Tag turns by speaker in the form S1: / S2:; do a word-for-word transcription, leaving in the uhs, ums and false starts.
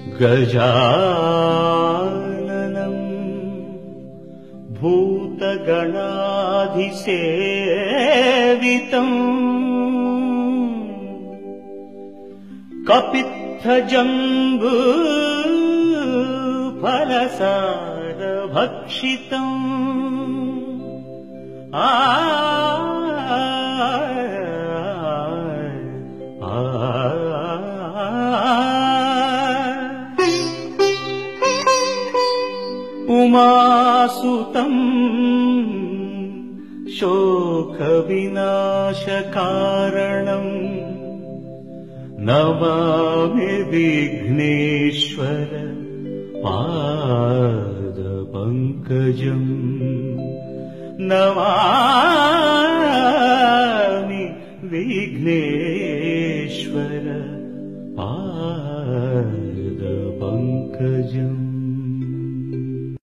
S1: गजाननम् भूतगणाधिसेवितम् कपित्थजम्बूफलसारभक्षितम् आ उमासुतम् शोकविनाशकारणम् नमामि विघ्नेश्वर पादपङ्कजम् नमामि विघ्नेश्वर पादपङ्कजम्।